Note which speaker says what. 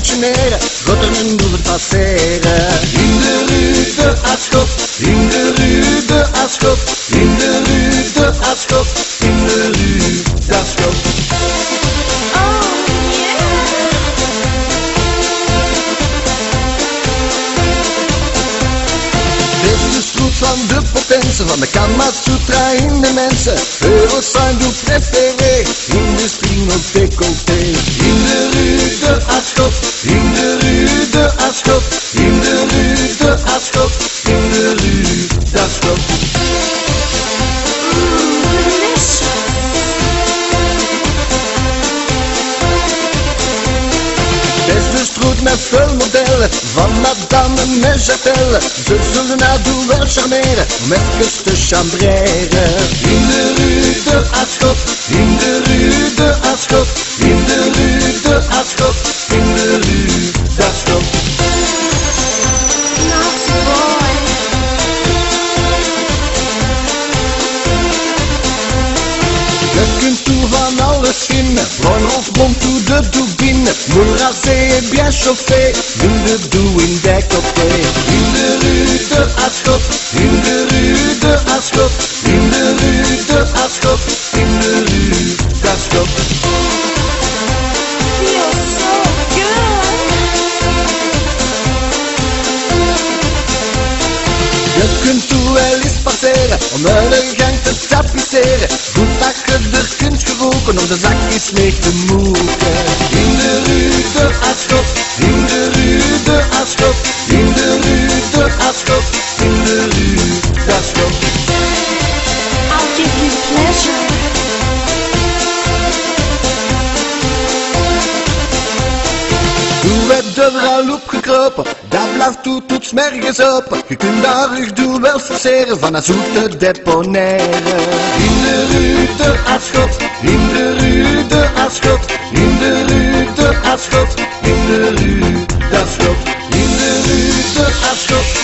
Speaker 1: marchineren, Rotterdam doet het passeren. In de rue de Aschot, in de rue de Aschot, in de rue de Aschot, in de rue d'Aschot. Van de potentie, van de Kama Sutra in de mensen. Eurosang doet préféré, industrie op décolleté. In de rue de Aschot, in de rue de Aschot, in de rue de Aschot, in de rue d'Aschot. Met veel modellen van Madame Neuchâtel. Ze zullen haar doel wel charmeren om even te chambreren. In de rue de Aschot, in de rue de Aschot, in de rue de Aschot, in de rue d'Aschot. Je kunt toe van alles vinden, van Hofbom toe de Doubine. Moule rasé et bien chauffé, in de douine découpé. In de rue de Aschot, in de rue de Aschot, in de rue de Aschot, in de rue d'Aschot. Je kunt toe wel eens passeren om een gang te tapisseren. Goed dat je er kunt geroken om de zakjes leeg te moeken. In de rue de Aschot, in de rue de Aschot, in de rue de Aschot, in de rue d'Aschot.
Speaker 2: I'll give you pleasure.
Speaker 1: Toen werd de vrouw opgekropen, daar blijft toets mergens open. Je kunt daar rugdoel wel forceren van een zoete deponeren. In de rue de Aschot, in de rue de Aschot, in de rue de Aschot, in de rue d'Aschot, in de rue de Aschot.